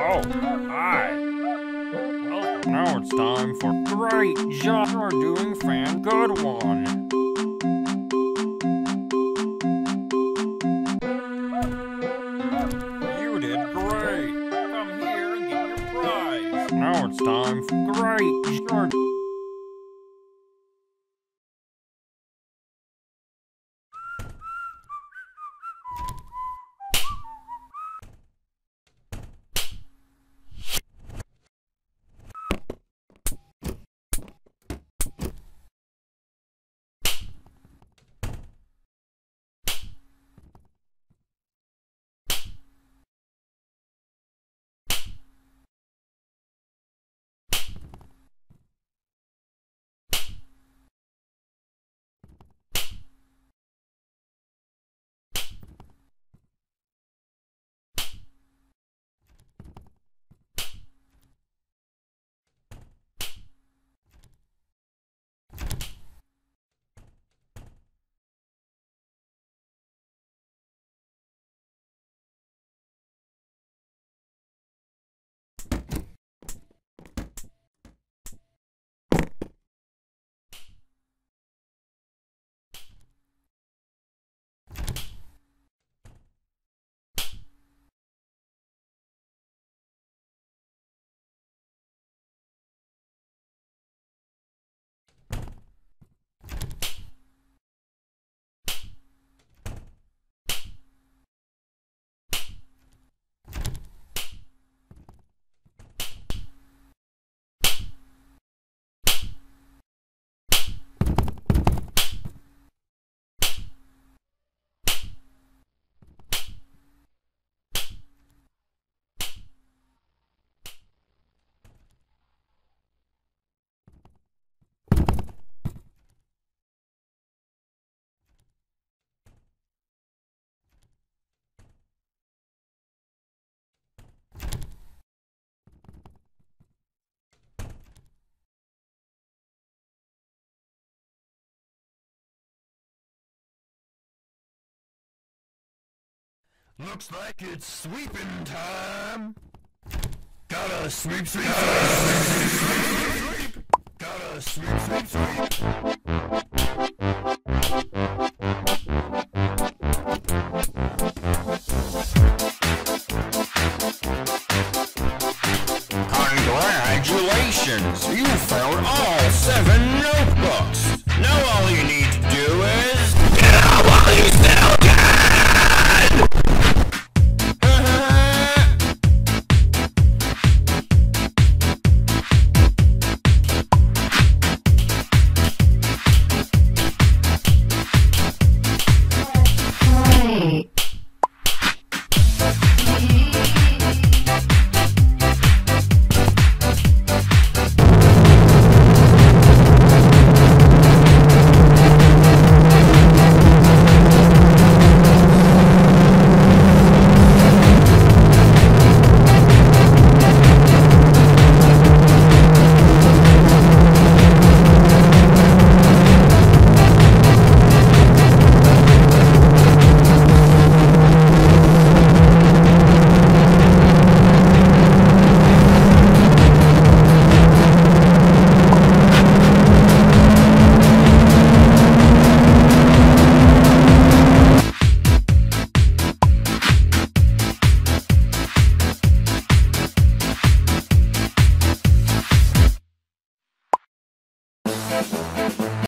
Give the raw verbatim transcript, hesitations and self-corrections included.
Oh, hi. Well, now it's time for great job. You're doing fan good one. You did great. Come here and get your prize. Now it's time for great job. Looks like it's sweeping time. Gotta sweep, sweep, sweep, sweep, sweep. Gotta sweep, sweep, sweep. Congratulations! You